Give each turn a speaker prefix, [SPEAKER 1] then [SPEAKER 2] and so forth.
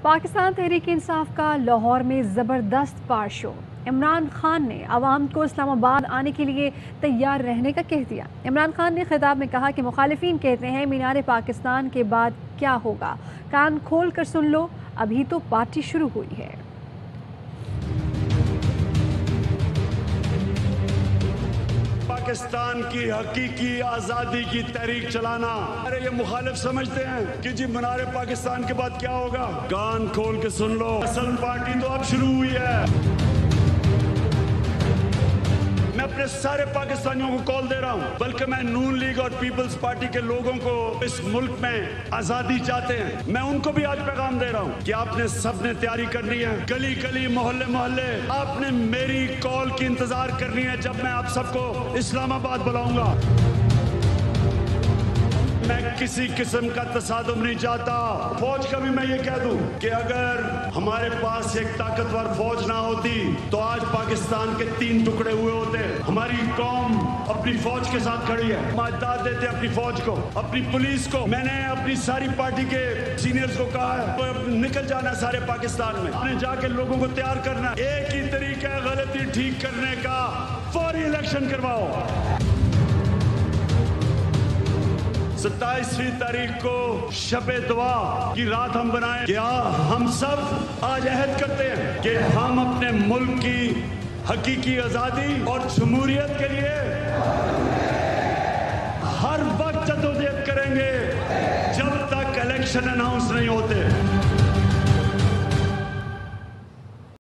[SPEAKER 1] پاکستان تحریک انصاف کا لاہور میں زبردست پار شو۔ عمران خان نے عوام کو اسلام آباد آنے کے لیے تیار رہنے کا کہہ دیا۔ عمران خان نے خطاب میں کہا کہ مخالفین کہتے ہیں مینار پاکستان کے بعد کیا ہوگا، کان کھول کر سن لو، ابھی تو پارٹی شروع ہوئی ہے۔
[SPEAKER 2] پاکستان کی حقیقی آزادی کی تحریک چلانا، ارے یہ مخالف سمجھتے ہیں کہ جی منار پاکستان کے بعد کیا ہوگا، کان کھول کے سن لو، اصل پارٹی تو اب شروع ہوئی ہے۔ میں اپنے سارے پاکستانیوں کو کال دے رہا ہوں، بلکہ میں نون لیگ اور پیپلز پارٹی کے لوگوں کو اس ملک میں آزادی چاہتے ہیں، میں ان کو بھی آج پیغام دے رہا ہوں کہ آپ نے سب نے تیاری کرنی ہے، گلی گلی محلے محلے آپ نے میری کال کی انتظار کرنی ہے جب میں آپ سب کو اسلام آباد بلاؤں گا۔ میں کسی قسم کا تصادم نہیں چاہتا۔ فوج کا بھی میں یہ کہہ دوں کہ اگر ہمارے پاس ایک طاقتور فوج نہ ہوتی تو آج پاکستان کے 3 ٹکڑے ہوئے ہوتے۔ ہماری قوم اپنی فوج کے ساتھ کھڑی ہے، ہم داد دیتے اپنی فوج کو، اپنی پولیس کو۔ میں نے اپنی ساری پارٹی کے سینئرز کو کہا ہے تو نکل جانا سارے پاکستان میں، نے جا کے لوگوں کو تیار کرنا، ایک ہی طریقہ ہے غلطی ٹھیک کرنے کا، فوری الیکشن کرواؤ۔ 27 تاریخ کو شب دعا کی رات ہم بنائیں، کیا ہم سب آج عہد کرتے ہیں کہ ہم اپنے ملک کی حقیقی آزادی اور جمہوریت کے لیے ہر وقت جدوجہد کریں گے جب تک الیکشن اناؤنس نہیں ہوتے۔